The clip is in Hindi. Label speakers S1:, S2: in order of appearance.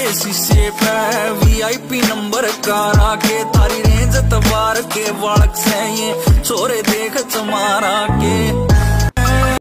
S1: देसी शेप है, VIP नंबर कार आके तारी रेंज तबार के बालक से ये छोरे देख चमारा के।